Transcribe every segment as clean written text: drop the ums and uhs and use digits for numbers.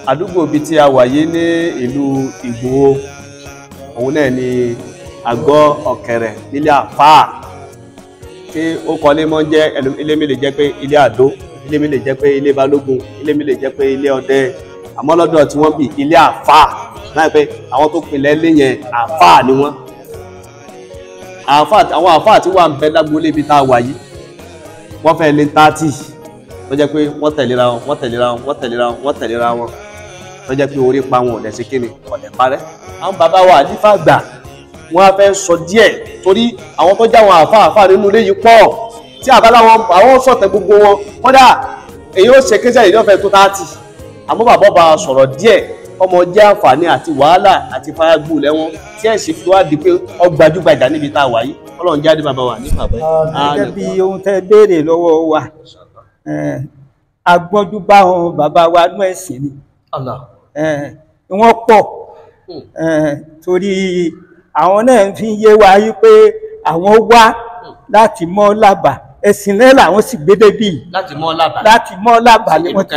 àdúgbò bíi tí a wà yìí ní ìlú Ìgbòho òun náà ni àgọ́ ọ̀kẹ̀rẹ̀ nílé àfáà tí ó kọ́lé mọ́ jẹ́ ilé mi lè jẹ́ pé ilé àdó, ilé mi lè jẹ́ pé ilé balógun, ilé mi lè jẹ́ pé ilé ọdẹ, àmọ́ lọ́dọ̀ tí wọ́n bí ilé àfáà láì pé àwọn tó pinlẹ̀ lé yẹn àfáà ni wọ́n. Àwọn àfáà tí wà ń bẹ lágbólé ibi tá a wà yìí wọ́n fẹ́ lé 30 tó jẹ́ pé wọ́n tẹ̀léra wọn tó jẹ́ pé orí pa wọn ọ̀dẹ̀ sí kíni ọ̀dẹ̀ parẹ́. Àwọn bàbá wa àlífà gbà wọ́n á fẹ́ sọ díẹ̀ torí àwọn tó já wọn àfáà nínú ilé yìí pọ̀ tí àbálá wọn àwọn sọ̀tẹ̀ gbogbo wọn kódà èyí ó ṣe kéṣẹ́ ìdọ́fẹ́ tó 30 àmọ́ bàbá bá sọ̀rọ̀ díẹ̀ ọmọ jẹ́ àǹfààní àti wàhálà àti faragbù lẹ́wọ̀n tí ẹ̀ sì fi wá di pé ó gbajúgbajà níbi tá a wà yìí Ọlọ́run jáde bàbá wa nípa bẹ́ẹ̀. Gẹ́gẹ́ bí ohun tẹ́ béèrè lọ́wọ́ wa agbọ́njú bá wọn bàbá wa nú ẹ̀sìn ni wọ́n pọ̀ torí àwọn náà fi ń yé wa yí pé àwọn wá láti mọ́ lábà ẹ̀sìn náà làwọn sì gbé débí láti mọ́ lábà ni wọ́n ti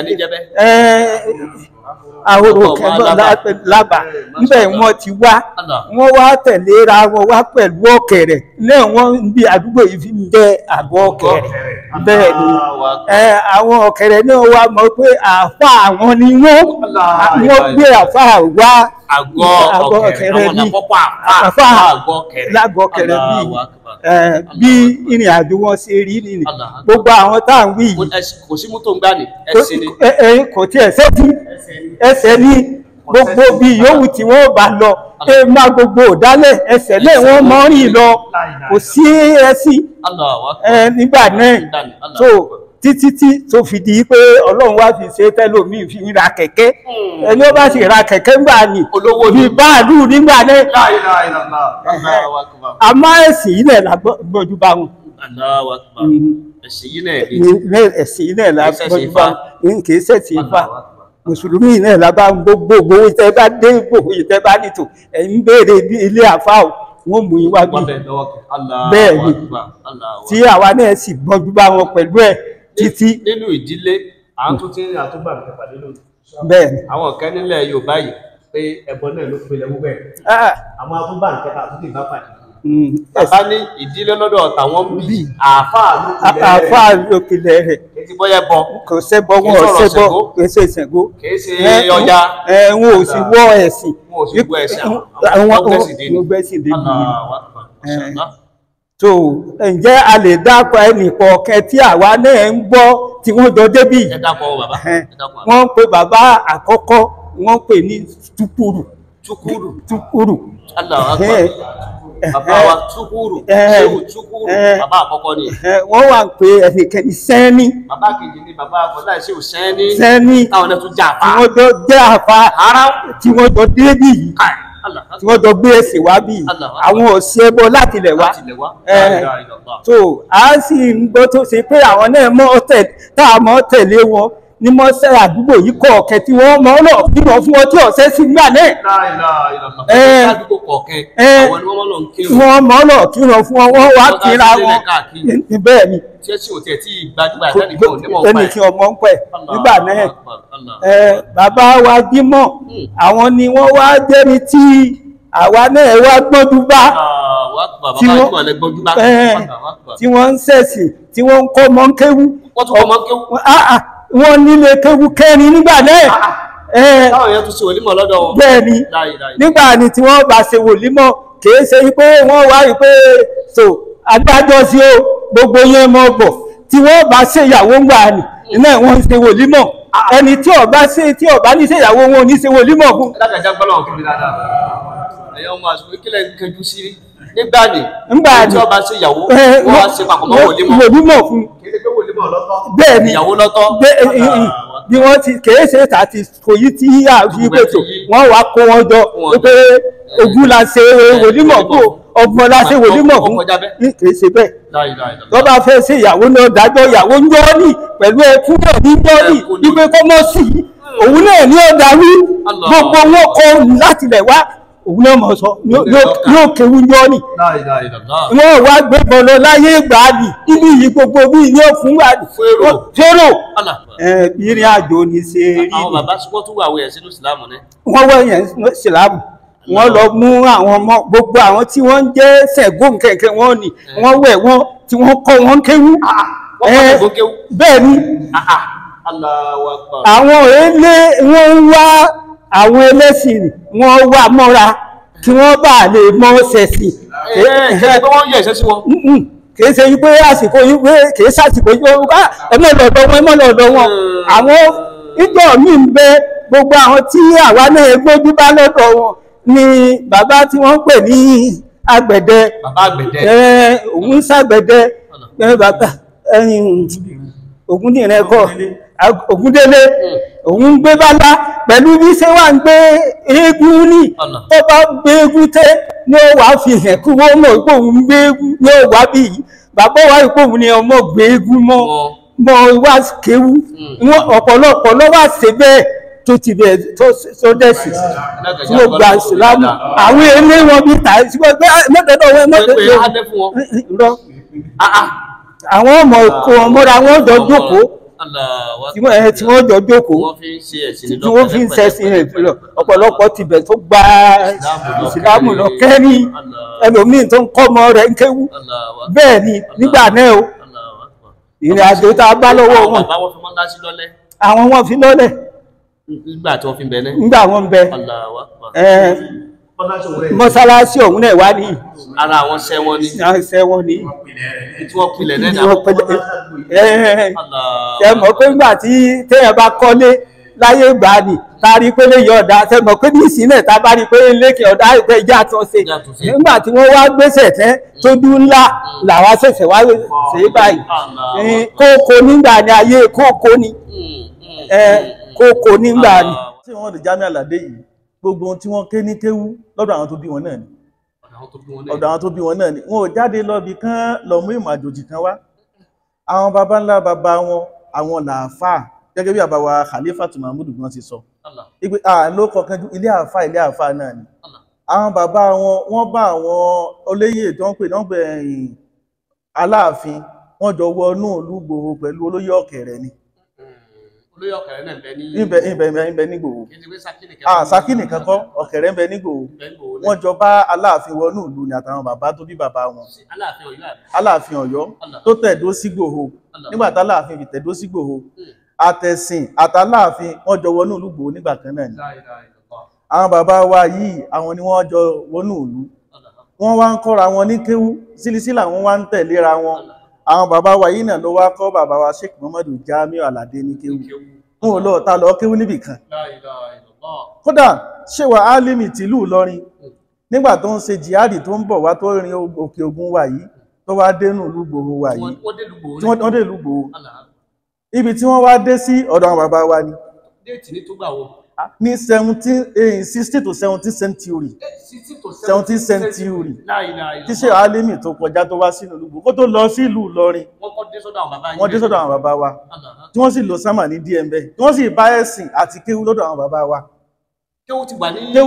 àwòrò kẹ́lọ́ lábà níbẹ̀ wọ́n ti wá wọ́n wá tẹ̀léra wọn wá pẹ̀lú ọ̀kẹ̀rẹ̀ náà wọ́n ń bí àdúgbò yìí fi ń jẹ́ àgọ́ ọ̀kẹ̀rẹ̀ bẹ́ẹ̀ ni àwọn ọ̀kẹ̀rẹ̀ náà wá mọ̀ pé àfà àwọn ni wọ́n gbé àfà wá àgọ́ ọ̀kẹ̀rẹ̀ ní àfà lágọ́ ọ̀kẹ̀rẹ̀ bí ìrìn àjò wọn ṣe rí nìyí gbogbo àwọn tá à ń wí yìí kò sí mọ́tò ń gbà ní ẹsẹ̀ ni kò tí ẹsẹ̀ ní gbogbo bí yòówù tí wọ́n bá lọ pé má gbogbo òdálẹ̀ ẹsẹ̀ náà wọ́n mọ́ rìn lọ kò sí ẹsí nígbà náà tó títí tó fi di pé Ọlọ́run wá fi ṣe tẹ́lòmí fi ń ra kẹ̀kẹ́ ẹni ó bá sì ra kẹ̀kẹ́ ńgbà ní bí báàlù nígbà náà àmọ́ ẹ̀sìn yìí náà la gbọ́jú bá wọn ẹ̀sìn yìí náà la gbọ́jú bá wọn kì í ṣẹ̀sìn Ifá mùsùlùmí náà la bá gbogbo ìtẹ́ bá dé gbogbo ìtẹ́ bá nìtò ẹ̀yin béèrè ilé àfáà wọ́n mú yín wá bí bẹ́ẹ̀ ni tí àwa náà sì gbọ́jú bá wọn pẹ̀lú ẹ̀ títí nínú ìdílé àwọn tó ti ń rìn àtúgbà mi pàdé lónìí bẹ́ẹ̀ ni àwọn kan nílẹ̀ Yorùbá yìí pé ẹbọ náà ló pe lẹ́wọ́ bẹ́ẹ̀ àwọn àtúgbà nǹkan àtúntò ìbá pàdé bàbá ní ìdílé lọ́dọ̀ tàwọn bí àáfàá lókìlẹ̀ rẹ̀ kìí bọ́yẹ bọ kò sẹ́bọ wọn ò sẹ́bọ kìí ṣe Ṣàngó kìí ṣe ọya wọn ò sì wọ ẹ̀sìn àwọn gbẹ́sìn dé so ǹjẹ́ a lè dákọ̀ ẹnìkọ̀ọ̀kẹ́ tí àwa náà ń gbọ́ tí wọ́n jọ débì wọ́n pe bàbá àkọ́kọ́ wọ́n pè ní Túkúrù bàbá wa Túkúrù ṣéwù Túkúrù bàbá àkọ́kọ́ ni wọ́n wà ń pe ẹnìkẹ́ni Sẹ́ni bàbá kejì ni bàbá àkọ́lá ṣéwù Sẹ́ni táwọn náà tún jà àfà tí wọ́n jọ jẹ́ àfà tí wọ́n jọ débì yìí tí wọ́n jọ gbé ẹsẹ̀ wá bí àwọn òṣìṣẹ́ ẹbọ láti lẹ̀ wá tó a sì ń gbọ́ tó ṣe pé àwọn náà mọ́ tẹ̀lé wọn ní mọ́sẹ́ àdúgbò yìí kọ̀ọ̀kẹ́ tí wọ́n mọ́ lọ bímọ fún wọn tí ọ̀sẹ́ sí gbà náà wọ́n mọ́ lọ kí wọ́n fún wọn wá kíra wọn bẹ́ẹ̀ ni ẹni tí ọmọ ń pẹ̀ nígbà náà bàbá wa Jímọ̀ àwọn ni wọ́n wá jẹ́ni tí àwa náà wá gbọ́njú bá tí wọ́n ń ṣẹ̀sìn tí wọ́n ń kọ́ mọ́ ń kéwú wọ́n nílé kéwú kẹrin nígbà náà táwọn èèyàn tún ṣe wòlímọ̀ lọ́dọ̀ wọn bẹ́ẹ̀ ni nígbà ni tí wọ́n bá ṣe wòlímọ̀ kìí ṣe pé wọ́n wá rí pé so adájọ́ sí o gbogbo yẹn mọ́ bọ̀ tí wọ́n bá ṣe ìyàwó ń gbà ní iná wọ́n ń ṣe wòlímọ̀ ẹni tí ó bá ní ṣe ìyàwó wọn ò ní ṣe wòlímọ̀ fún. ẹlẹ́gàjá gbọ́dọ̀ kí mi dáadáa ẹ̀yọ́ ọmọ àṣùwé kílẹ̀ ń kẹjú sí nígbà ní tí ó bá ṣe ìyàwó wọ́n á ṣe papọ̀ mọ́ wòlímọ̀ fún bẹ́ẹ̀ ni ìyàwó lọ́tọ̀ bí wọ́n ti kèé ṣe tàti kòyí tí yíyà fi pètò wọ́n wá kó wọn jọ pé ogún la ṣe wòlímọ̀ fún ọgbọ̀n la ṣe wòlímọ̀ fún kèé ṣe bẹ́ẹ̀ tó bá fẹ́ ṣe ìyàwó náà dájọ́ ìyàwó ń yọ́ ní pẹ̀lú ẹkún náà ní yọ́ ní wípé kọ́ mọ́ sí òun náà ní ọ̀dà wí gbogbo wọn kọ láti lẹ̀ wá òun náà mọ̀ sọ yóò kéwú yọ́ ni wọ́n wá gbé bọ́lọ láyé ìgbà ni nínú yìí gbogbo bí ní òfin wà ní fẹ́rò ìrìn àjò ní ṣe rí ni. àwọn bàbá wọ́n tún wà wẹ̀ sínú ìsìlámù ní. wọ́n wẹ̀ yẹn ìsìlámù wọ́n lọ mú àwọn ọmọ gbogbo àwọn tí wọ́n ń jẹ́ Ṣàngó kẹ̀kẹ́ wọn ni wọ́n wẹ̀ wọ́n tí wọ́n kọ́ wọn kéwú. bẹ́ẹ̀ ni àwọn èlé wọ́n ń wá àwọn ẹlẹ́sìn wọ́n wá mọ́ra kí wọ́n bá lè mọ́ ṣẹ̀sìn. kìí ṣe wípé àsìkò wípé kìí ṣàsìkò wípé ẹmọ́lọ̀dọ̀ wọn àwọn ìjọ mi ń bẹ gbogbo àwọn tí àwa náà gbójú bá lọ́dọ̀ wọn ni bàbá tí wọ́n ń pè ní àgbẹ̀dẹ òun ṣàgbẹ̀dẹ bàbá Ògúndìrẹ́kọ̀ Ògúndélé òun ń gbé bálá pẹ̀lú bí ṣe wà ń gbé eégún ní tó bá gbé eégún tẹ́ ní ó wà fi hàn kí wọ́n mọ̀ pé òun gbé eégún ní ó wà bí yìí bàbá wa pé òun ni ọmọ gbé eégún mọ́ wá kéwú ọ̀pọ̀lọpọ̀ ló wà ṣe bẹ́ẹ̀ tó ti bẹ̀ tó dẹ̀sì tí ó gba ìsìlámù àwọn ilé wọn bí tàí sí pé mẹ́tẹ̀ẹ́dọ̀ wọn mẹ́tẹ̀ẹ́dọ̀ àwọn ọmọ ọkọ̀ ọmọdé àwọn ọjọ́ jókòó tí wọ́n jọ jókòó tí wọ́n fi ń ṣẹ̀sìn rẹ̀ ọ̀pọ̀lọpọ̀ ti bẹ̀ tó gba ìsìlámù lọ kẹ́rí ẹlòmíì tó ń kọ́ ọmọ rẹ̀ ń kéwú bẹ́ẹ̀ ni nígbà náà o ìrìn àjò tá a bá lọ́wọ́ wọn àwọn wọn fi lọ́lẹ̀ nígbà tí wọ́n fi ń bẹ náà nígbà wọn ń bẹ mọ́sálásí ọ̀hún náà wá ní ara àwọn sẹ́wọ́n ní tí wọ́n pilẹ̀ náà ṣe mọ̀ pé nígbà tí téèyàn bá kọ́lé láyé ìgbà ni tá a rí pé lè yọ ọ̀dà ṣe mọ̀ pé ní ìsìnlẹ̀ tá a bá rí pé lékè ọ̀dà ìpẹ́ ìjà tó ṣe nígbà tí wọ́n wá gbéṣẹ̀ tẹ́ tó dún ńlá làwa ṣẹ̀ṣẹ̀ wá ṣe é báyìí kókó nígbà ni ayé kókó ni kókó nígbà ni. tí wọ́n lè Jamiu Alade yìí gbogbo ohun tí wọ́n ké ní kéwú lọ́dọ̀ àwọn tó bí wọn náà ni ọ̀dọ̀ àwọn tó bí wọn náà ni wọn ò jáde lọ́bi kán lọ mú ìmọ̀ àjòjì kan wá àwọn baba ńlá baba wọn àwọn làáfà gẹ́gẹ́ bí àbáwá Khalifatu Mahmudu gan ti sọ ipe ló kọ̀ọ̀kan ju ilé àáfà náà ni àwọn bàbá wọn wọ́n bá àwọn olóyè tó ń pè náà gbẹ̀yìn Aláàfin wọ́n jọ wọnú ìlú Ìgbòho pẹ̀lú olóyè Ọ̀kẹ̀rẹ̀ ni olóyè Ọ̀kẹ̀rẹ̀ náà ń bẹ ní Ìgbòho Ṣakí nìkan kọ́ Ọ̀kẹ̀rẹ̀ ń bẹ ní Ìgbòho wọ́n jọ bá Aláàfin wọnú ìlú ni àtàwọn bàbá tó bí bàbá wọn Aláàfin Ọ̀yọ́ tó tẹ̀dó sí Ìgbòho nígbà tí Aláàfin fi tẹ̀dó sí Ìgbòho àtẹ̀sìn àtàláàfin wọ́n jọ wọnú ìlú Ìgbòho nígbà kan náà ni àwọn bàbá wa yìí àwọn ni wọ́n jọ wọnú ìlú wọ́n wá ń kọ́ra wọn ní kéwú sílísílà wọ́n wá ń tẹ̀léra wọn àwọn bàbá wa yìí náà ló wá kọ́ bàbá wa Sheikh Muhammadu Jamiu Alade ní kéwú wọn ò lọ ta lọ kéwú níbì kan kódà ṣéwà álímì tìlú Ìlọrin nígbà tó ń ṣe jihadi tó ń bọ̀ wá tó rin òkè Ògùn wa yìí tó wá dénú ìlú Ìgbòho wa yìí tí wọ́n dé ìlú Ìgbòho ibi tí wọ́n wá dé sí ọ̀dọ̀ àwọn bàbá wa ni déètì ní tó gbà wọ́n ní 16th to 17th century 17th century tí ṣe alimi tó kọjá tó wá sínú ìlú kó tó lọ sí ìlú Ìlọrin wọ́n dé sọ́dọ̀ àwọn bàbá wa tí wọ́n sì lọ sámà ní DMB tí wọ́n sì bá ẹ̀sìn àti kéwú lọ́dọ̀ àwọn bàbá wa kéwú ti wà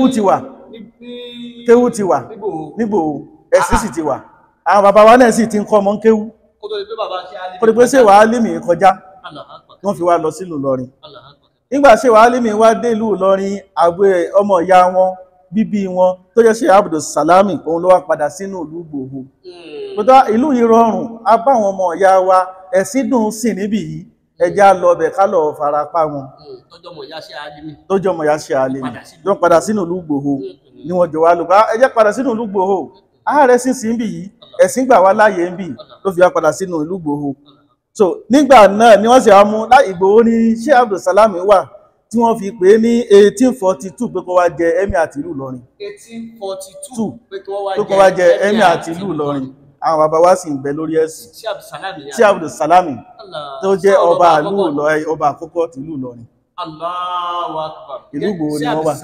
nígbò ẹ̀sìn sì ti wà àwọn bàbá wa náà sì ti ń kọ́ ọmọ kéwú kó tó pé ṣe wà alimi kọjá wọ́n fi wá lọ sílùú Ìlọrin nígbà ṣe wà alimi wá dé ìlú Ìlọrin àgbẹ̀ ọmọ ìyá wọn bíbí wọn tó jẹ́ ṣe Abdul Salami òun ló wá padà sínú ìlú Ìgbòho pẹ̀tọ́ ìlú yìí rọrùn a bá àwọn ọmọ ìyá wa ẹ̀sìn dùn sí níbí yìí ẹjá lọ bẹ̀ ká lọ farapa wọn tọ́jọ́ ọmọ ìyá ṣe alimi tó padà sínú ìlú Ìgbòho ni wọ́n jọ wá lò bá ẹjẹ́ padà sínú ìlú Ìgbòho ààrẹ sínsìn ń bì yìí ẹ̀sìn gbà wá láàyè ń bì ló fi wá padà sínú ìlú Ìgbòho so nígbà náà ni wọ́n sì mú Ìgbòho ní Sheikh Abdul Salami wà tí wọ́n fi pè ní 1842 pé kó wá jẹ emir àti ìlú Ìlọrin 1842 pé kó wá jẹ emir àti ìlú Ìlọrin àwọn bàbá wa sì ń bẹ lórí ẹ̀sìn Sheikh Abdul Salami tó jẹ́ ọba ìlú Ìlọrin ọba àkọ́kọ́ ti ìlú Ìlọrin Allahu Akbar ìlú Ìgbòho ni wọ́n wà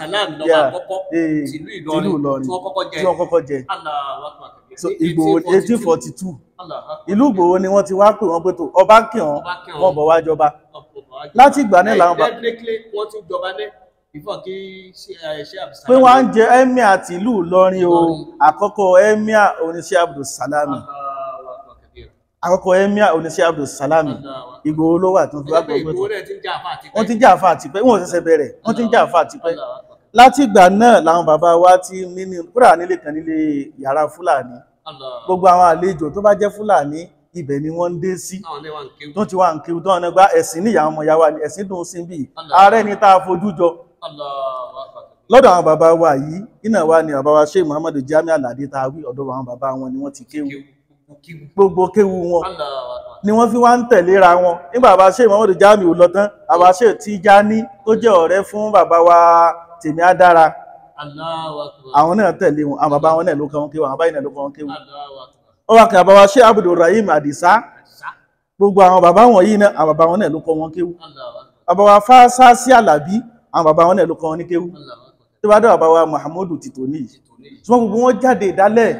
ìlú Ìlọrin tí wọ́n kọ́kọ́ jẹ so Ìgbòho 1842 ìlú Ìgbòho ni wọ́n ti wá pè wọ́n pé tó ọba kí wọ́n bọ̀ wá jọba láti ìgbà náà làwọn pé wọ́n á ń jẹ emir àti ìlú Ìlọrin o. Àkọ́kọ́ emir oníṣẹ́ Abdul Salami, àkọ́kọ́ emir oníṣẹ́ Abdul Salami. Ìgbòho ló wà tó fi wá gbọ́ pé wọ́n ti ń jà àfà àti pé wọ́n ṣẹ̀ṣẹ̀ bẹ̀rẹ̀, wọ́n ti ń jà àfà àti pé láti ìgbà náà làwọn bàbá wa ti nínú kúrà nílé kan nílé yàrá Fúlàní. Gbogbo àwọn àlejò tó bá jẹ́ Fúlàní ibẹ̀ ni wọ́n ń dé sí tó ti wà ń kiri tó wọn gba ẹ̀sìn níyàwó ọmọ yàwá ni ẹ̀sìn dùn sí bí ààrẹ ni tá a fojú jọ lọ́dọ̀ àwọn bàbá wa yìí. Iná wa ni bàbá wa Sheikh Muhammadu Jami Alade tá a wí ọ̀dọ̀ àwọn bàbá wọn ni wọ́n ti kéwú, gbogbo kéwú wọn ni wọ́n fi wá ń tẹ̀léra wọn. Nígbà bàbá Sheikh Muhammadu Jami ò lọ tán, bàbá Sheikh Tijani tó jẹ́ ọ̀rẹ́ fún bàbá wa Tèmi Adára, àwọn náà tẹ̀lé wọn, àwọn bàbá wọn náà ló kọ́ wọn kéwú, àwọn báyìí náà ló kọ́ wọn kéwú. Ó wá kan bàbá wa Sheikh Abdulrahim Adisa, gbogbo àwọn bàbá wọn yìí náà àwọn bàbá wọn náà ló kọ́ wọn kéwú. Bàbá wa Fásásí Àlàbí, àwọn bàbá wọn náà ló kọ́ wọn ní kéwú. Tó bá dé bàbá wa Muhammadu Titoni, ṣùgbọ́n gbogbo wọn jáde ìdálẹ̀,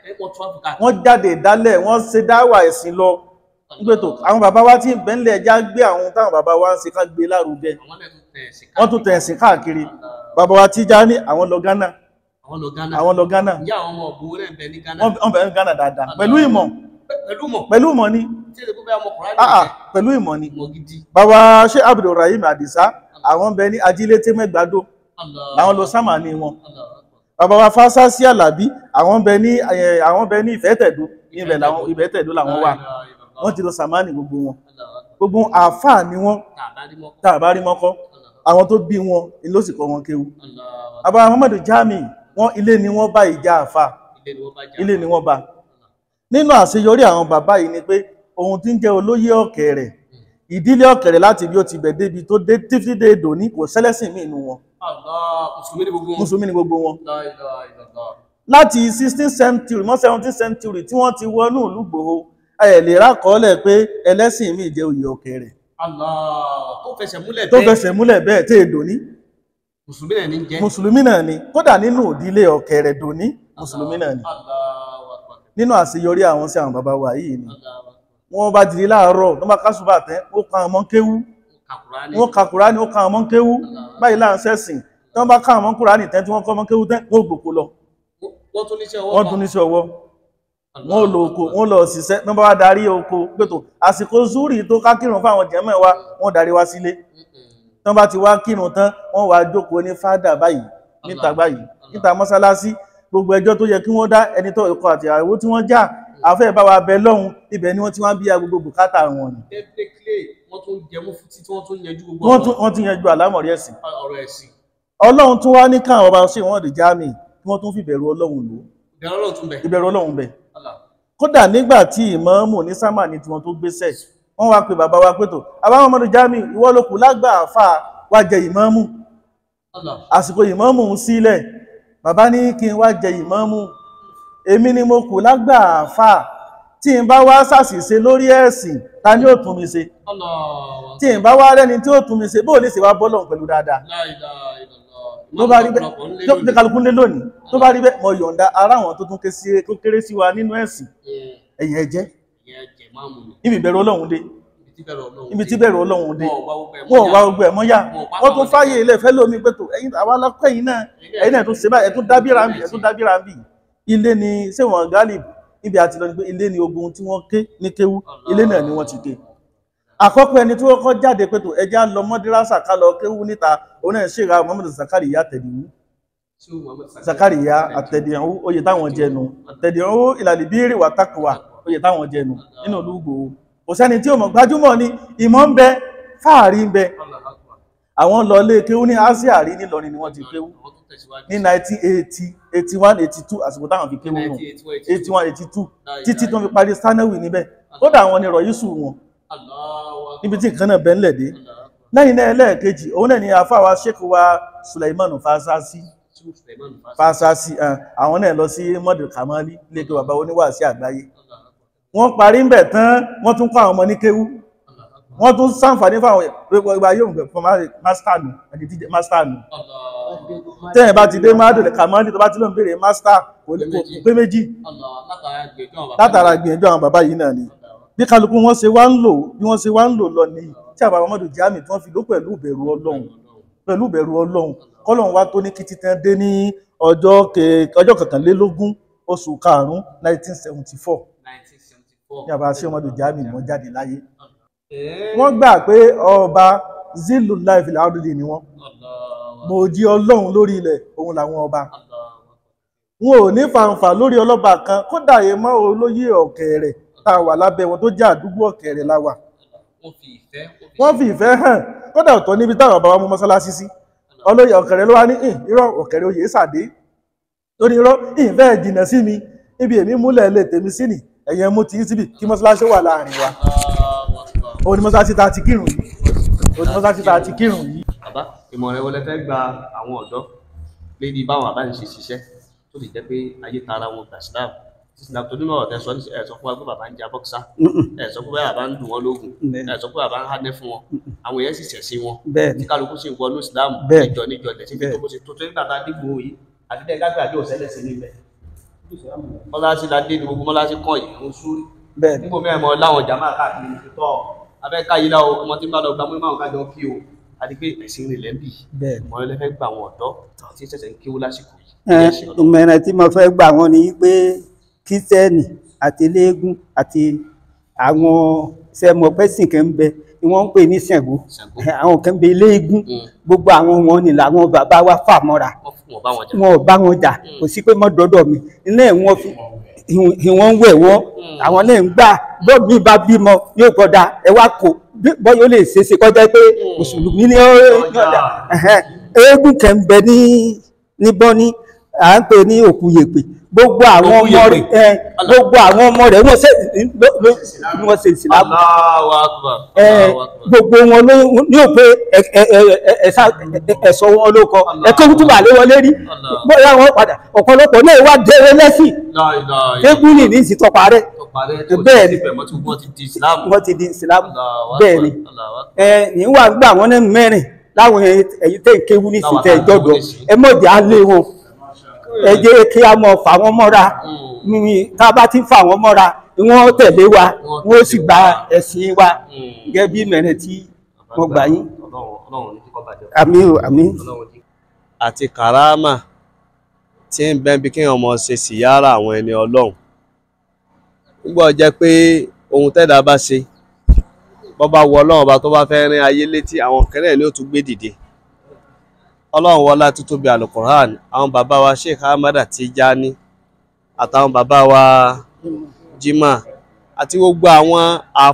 wọ́n ṣe dáwà ẹ̀sìn lọ. Nígbètò àwọn bàbá wa tí ń bẹ́ńlẹ̀ ẹja gbé àwọn táwọn bàbá wa ń ṣe ká gbé lárugẹ, wọ́n tún tẹ̀ ẹ̀sìn káàkiri. Bàbá wa Tijani àwọn lọ Ghana, àwọn lọ Ghana, wọ́n bẹ̀ ní Ghana dáadáa pẹ̀lú ìmọ̀, pẹ̀lú ìmọ̀ ni, pẹ̀lú ìmọ̀ ni. Bàbá Sheikh Abdulrahim Adisa àwọn bẹ̀ ní Ajílété Mẹ́gbàdó, àwọn lọ sámà ní wọn. Bàbá wa Fásásí Àlàbí àwọn bẹ̀ ní Ìfẹ́tẹ̀dó, Ìfẹ́tẹ̀dó làwọn wà, wọ́n ti lọ sàmánì gbogbo wọn. Gbogbo àfáà ni wọ́n tàbá rí mọ́kọ́, àwọn tó bí wọn ló sì kọ́ wọn kéwú. Bàbá Muhammadu Jami wọn ilé ni wọ́n bá ìjà àfà, ilé ni wọ́n bá. Nínú àṣeyọrí àwọn bàbá yìí ni pé ohun tí ń jẹ́ olóyè Ọ̀kẹ̀rẹ̀, ìdílé Ọ̀kẹ̀rẹ̀ láti bí ó ti bẹ̀ débi tó dé títí dé dòní kò sẹ́lẹ́sìn mí inú wọn, mùsùlùmí ni gbogbo wọn. Láti 16th century mọ́ 17th century tí wọ́n ti wọnú ìlú Ìgbòho, ẹ lè rákọọ́lẹ̀ pé ẹlẹ́sìn mí jẹ́ oyè Ọ̀kẹ̀rẹ̀ tó fẹsẹ̀ múlẹ̀ bẹ́ẹ̀ tí èdò ní mùsùlùmí náà ni. Kódà nínú ìdílé Ọ̀kẹ̀rẹ̀ dòní mùsùlùmí náà ni. Nínú àṣeyọrí àwọn sí àwọn bàbá wa yìí ni wọ́n bá dìrí láàárọ̀ tó bá kásùbà tẹ́ ó ka ọmọ kéwú, wọ́n ka Kùránì ó ka ọmọ kéwú. Báyìí láà ń sẹ́sìn tó bá ká ọmọ Kùránì tẹ́ tí wọ́n kọ́ ọmọ kéwú tẹ́ wọ́n gbòkó lọ, wọ́n tún níṣẹ́ ọwọ́, wọ́n lọ oko, wọ́n lọ ṣiṣẹ́. Wọ́n bá wá darí oko pẹ̀tọ̀ àsìkò zúrì tó ká kírun fáwọn jẹ́mọ̀ wa, wọ́n darí wá sílé. Tán bá ti wá kírun tán wọ́n wá jókòó ní fádà báyìí níta báyìí níta mọ́sálásí. Gbogbo ẹjọ́ tó yẹ kí wọ́n dá ẹni tó ọkọ àti àwọ̀ tí wọ́n já àfẹ́ bá wa bẹ lọ́hun, ibẹ̀ ni wọ́n ti wá bí gbogbo bùkátà wọn ni. Wọ́n tún yanjú àlámọ̀rí ẹ̀sìn. Ọlọ́run tún wá ní káwọn ọba ṣe wọ́n dè Jami kí wọ́n tún fi ìbẹ̀rù Ọlọ́run lò. Ìbẹ̀rù Ọlọ́run bẹ̀. Kódà nígbà tí ìmáàmù ní sámà ní tiwọn tó gbéṣẹ́, wọ́n wá pe bàbá wa pẹ́tò àbáwọn ọmọdé Jami ìwọ ló kù lágbà àfà wá jẹ ìmáàmù. Àsìkò ìmáàmù ń sílẹ̀, bàbá ní kí n wá jẹ ìmáàmù, èmi ni mo kù lágbà àfà, tí n bá wá ṣàṣìṣe lórí ẹ̀sìn ta ni ó tún mi ṣe, tí n bá wá rẹ́ni tí ó tún mi ṣe bóò ní ṣe wá bọ́lọ̀ pẹ̀lú dáadáa. Tó bá rí bẹ́ẹ̀ tó kálukú lé lónìí, tó bá rí bẹ́ẹ̀ mo yọ̀ǹda ara àwọn tó tún kéré sí wa nínú ẹ̀sìn ẹ̀yìn ẹ̀jẹ́ ibi ìbẹ̀rù Ọlọ́run dé, ibi tí bẹ̀rù Ọlọ́run dé wọ́n wá gbogbo ẹ̀mọ́ yá, wọ́n tún fáyé ilẹ̀ fẹ́ lómi pẹ̀tò ẹ̀yìn àwọn alákọ̀ ẹ̀yìn náà tún ṣe báyìí ẹ̀tún dábíra ń bì. Ilé ni sẹ́wọ̀n Gálíbù níbi àti lọ ní pé ilé ni ogun tí wọ́n ké ní kéwú, ilé náà ni wọ́n ti ké. Àkọ́kọ́ ẹni tí wọ́n kọ́ jáde pẹ̀tò ẹjá lọ mọ́dírásà ká lọ kéwú níta, òun náà ṣèra Muhammadu Zakariya Àtẹ̀dìwú. Zakariya Àtẹ̀dìwú oyè táwọn jẹnu, Àtẹ̀dìwú ìlàlìbírì wà tákùwà oyè táwọn jẹnu nínú olúgbò. Kò sẹ́ni tí ó mọ̀, gbajúmọ̀ ni, ìmọ̀ ń bẹ, fáàrí ń bẹ. Àwọn lọ lé kéwú ní Asia rí nílọrin ni wọ́n ti kéwú ní 1980, 81, 82 àsìkò táwọn fi kéwú nù 81, 82 títí tó fi parí Stanley níbẹ̀. Kódà àwọn ni rọ̀yísù wọn níbi tí nǹkan náà bẹ́ ńlẹ̀ dé. Lẹ́yìn náà ẹlẹ́ẹ̀kejì òun náà ni àfáwà Sheikh wa Suleiman Fásásí, àwọn náà lọ sí Mọ́dù Kàmálí lẹ́kẹ́ bàbá oníwàásí àgbáyé. Wọ́n parí ń bẹ̀ tán, wọ́n tún kọ́ àwọn ọmọ ní kéwú, wọ́n tún ṣàǹfààní fáwọn ìgbà yóò gbẹ̀ fún mástà nù. Tẹ́yìn bá ti dé Mọ́dù Kàmálí tó bá ti lọ ń bèèrè mástà kò pé méjì látara gbìyànjú àwọn bàbá yìí náà ni. Bí kálukú wọ́n ṣe wá ń lò lọ ní tí àbá Muhammadu Jami tí wọ́n fi ló pẹ̀lú ìbẹ̀rù Ọlọ́run. pẹ̀lú ìbẹ̀rù Ọlọ́run kọ́lọ́run wá tó ní kí títẹ́ dé ní ọjọ́ 21 oṣù karùn-ún 1974 ní àbá sí ọmọdé jáàmì wọ́n jáde láyé. Wọ́n gbà pé ọba zilu life láàrúdì ni wọ́n mo jí Ọlọ́run lórí ilẹ̀ òun làwọn ọba. Wọn ò ní fàǹfà lórí ọlọ́ba kan kódà yẹ mọ́ olóyè Ọ̀kẹ̀rẹ̀ tá a wà lábẹ́ wọn tó jẹ́ àdúgbò Ọ̀kẹ̀rẹ̀ la wà. Wọ́n fi ìfẹ́ hàn kódà ọ̀tọ̀ níbi táwọn bàbá mú mọ́sálásí sí. Olóyè Ọ̀kẹ̀rẹ̀ ló wá ní irọ́ Ọ̀kẹ̀rẹ̀ oyè sàdé lórí irọ́ ìfẹ́ jìnà sí mi ibi èmi múlẹ̀ lè tèmi sí ni ẹ̀yẹn mú ti síbi kí mọ́sálásí wà láàrin wa. Ó ní mọ́sálásí ta ti kírun yìí. Ó ní mọ́sálásí ta ti kírun yìí. Bàbá ìmọ̀ràn wọlé fẹ́ gba àwọn ọ̀dọ́ lédi báwọn àbá ń ṣe ṣiṣẹ́ tó lè jẹ́ pé ayé tara wọn gbà síláàmù islam tó nínú ọ̀tẹ́ sọ ẹ̀sọ́ fún wa pé bàbá ń ja bọ́ksá ẹ̀sọ́ pé bàbá ń dùn wọn lóògùn ẹ̀sọ́ pé bàbá ń hánẹ́ fún wọn àwọn èèyàn sì ṣẹ̀sìn wọn tí kálukú sì ń wọnú islam níjọ níjọ lẹ́sìn tó kó ṣe tó tó nígbà tá a dìgbò yìí àti dẹ́ gbàgbà bí òṣèlè sí níbẹ̀ mọ́láṣí la dé ní gbogbo mọ́láṣí kàn yìí ń súrí nígbò mẹ́rin mọ́ láwọn jàmá káàkiri tọ́ abẹ́ká yìí láwọn ọmọ tí ń bá lọ gbàmú máa ń kájọ kí o àti pé ẹ̀sìn rìn lẹ́bì mọ́ lẹ́fẹ́ gbà wọn ọ̀dọ́ tí ṣẹ̀ṣẹ̀ ń kíwó lásìkò yìí. ìmọ̀ràn tí mo fẹ́ gbà wọ́n ni pé kírísítẹ́nì àti eléégún àti àwọn sẹ́mọ̀pẹ́sìn kan ń bẹ ni wọ́n ń pè ní Ṣàngó àwọn kan ń bẹ eléégún gbogbo àwọn wọn ni làwọn bàbá wa fà mọ́ra wọn ò bá wọn jà kò sí pé mọ́ dọ́dọ̀ mi ilé wọn fi ìwọ̀n ń wẹ̀ wọ́n àwọn náà ń gbà bọ́ọ̀mí bá bímọ yóò gbọ́dá ẹ wá kó bọ́yọ́ lè ṣeéṣe kọjá pé mùsùlùmí ní ọ̀dà eégún kan ń bẹ ní bọ́ní à ń pè ní òkú yèpè gbogbo àwọn ọmọ rẹ̀ wọ́n ṣe ìsìlámù gbogbo wọn ní òpé ẹ̀sọ́ wọn ló kọ ẹ̀kọ́ túbà lé wọlé rí bóyá wọn padà ọ̀pọ̀lọpọ̀ náà wá dẹrẹ lẹ́sìn eégún ní ìsìtọ́ parẹ́ bẹ́ẹ̀ ni wọ́n ti di ìsìlámù bẹ́ẹ̀ ni níwà gbà wọ́n ní mẹ́rin láwọn ẹ̀yìn tẹ́ ìkéwú ní ìsìtẹ́ ìjọ́dọ̀ ẹ mọ̀jẹ̀ á lé wọn ẹ jẹ́ kí a mọ̀ fà wọ́n mọ́ra tá a bá ti fà wọ́n mọ́ra wọ́n tẹ̀lé wa wọ́n sì gba ẹ̀sìn wa gẹ́gẹ́ bí mẹ́rin tí wọ́n gbà yín. Àmín o àmín. Àti kàrámà tí ń bẹ́ bí kí ọmọ ṣe síyára àwọn ẹni Ọlọ́run nígbà jẹ́ pé ohun tẹ́dà bá ṣe bọ́ bá wọ Ọlọ́run ọba tó bá fẹ́ rin ayé létí àwọn kẹrẹ́ ni ó tún gbé dìde. Ọlọ́run wọlá títóbi Al-Qur'an àwọn bàbá wa Sheikh Ahmad Tijani àtàwọn bàbá wa Jimá àti gbogbo àwọn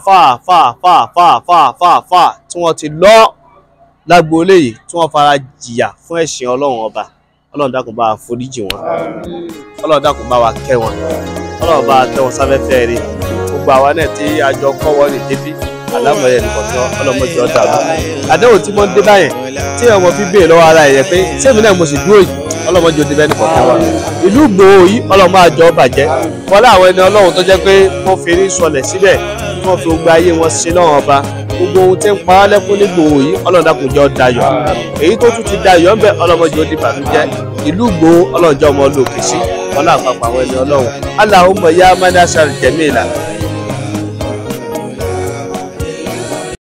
àfáà tí wọ́n ti lọ lágbóolé yìí tí wọ́n fara jìyà fún ẹ̀sìn Ọlọ́run ọba Ọlọ́run dákun bá wa foríjì wọn Ọlọ́run dákun bá wa kẹ́ wọn Ọlọ́run bá wa tẹ́ wọn sáfẹ́fẹ́ rí gbogbo àwa náà tí a jọ kọ́wọ́ ní débi alámọ̀yẹ nìkan tó ọlọ́mọdé ọ̀dà lọ àdéhùn tí wọ́n dé báyẹn tí ọmọ fi béèrè lọ́wọ́ ara ẹ̀yẹ pé sẹ́mi náà mo sì dúró yìí ọlọ́mọdé òde bẹ́ẹ̀ nìkan kẹwàá ìlú Ìgbòho yìí ọlọ́mọ àjọ bàjẹ́ wọlé àwọn ẹni Ọlọ́run tó jẹ́ pé wọ́n fi rí sọlẹ̀ síbẹ̀ wọ́n fi gbogbo ayé wọn sí lọ́wọ́ ọba gbogbo ohun tí ń pa á lẹ́kún ní Ìgbòho yìí Ọlọ́run dákun jẹ́ ó dayọ̀ èyí tó tún ti dayọ̀ ń bẹ ọlọ́mọdé òde bàjẹ́ ìlú Ìgbòho Ọlọ́run jẹ́ ọmọ olóòkè sí ọlá àpapọ̀ àwọn ẹni Ọlọ́run Allahumma ya man ashar jamila